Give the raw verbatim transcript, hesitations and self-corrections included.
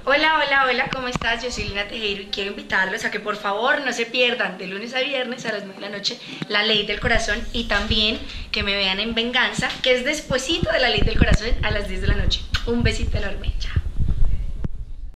Hola, hola, hola, ¿cómo estás? Yo soy Lina Tejero y quiero invitarlos a que por favor no se pierdan de lunes a viernes a las nueve de la noche La Ley del Corazón y también que me vean en Venganza, que es despuesito de La Ley del Corazón a las diez de la noche. Un besito enorme, chao.